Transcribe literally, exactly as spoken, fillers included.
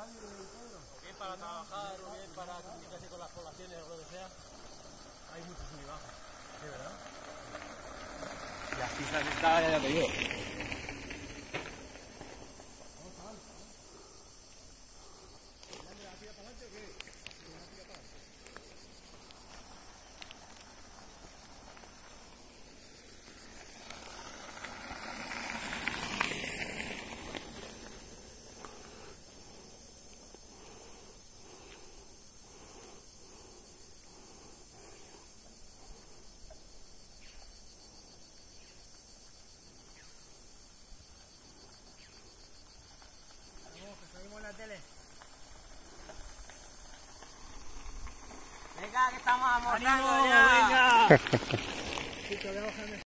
bien para trabajar o bien para comunicarse con las poblaciones o lo que sea, hay muchos sub y bajas. ¿Sí, verdad? Y las pistas está, ya te digo. Venga, que estamos almorzando ¡Ánimo, ya. venga!